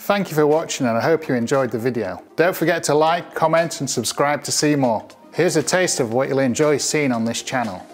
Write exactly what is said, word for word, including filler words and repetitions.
Thank you for watching and I hope you enjoyed the video. Don't forget to like, comment and subscribe to see more. Here's a taste of what you'll enjoy seeing on this channel.